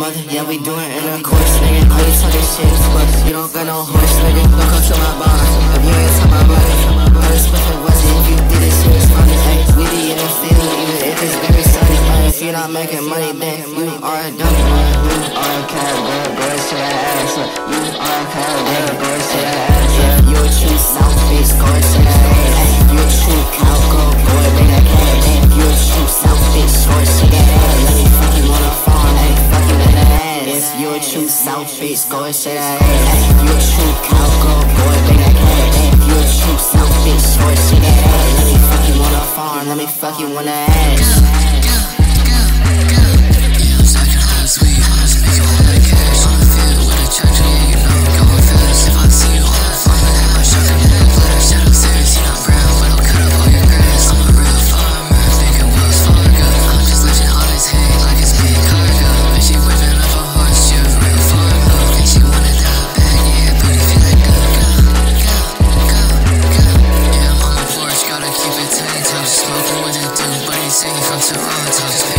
mother, yeah, we doing intercourse, nigga. All you talking shit, but you don't got no horse, nigga. Don't come to my bar if you ain't talking about money. But it's fucking Westy if you did this shit, it's funny. Ay, we be in the field, even if it's very sunny. Ay, if you're not making money, then you are a dummy. You are a cowgirl, boy, shit ass. You are a cowgirl, boy, shit ass. If you a true South Beach, go and shit ass. You a true cowgirl, boy, bring that cash. If you a true South Beach, short shit ass. Let me fuck you on the farm, ay, fuck you in the ass. If you a true South Beach, go and shit ass. You a true cowgirl, boy, bring that cash. If you a true South Beach, short shit ass. Let me fuck you on the farm, let me fuck you on the ass. Smoking with a dude, but he's saying from Toronto.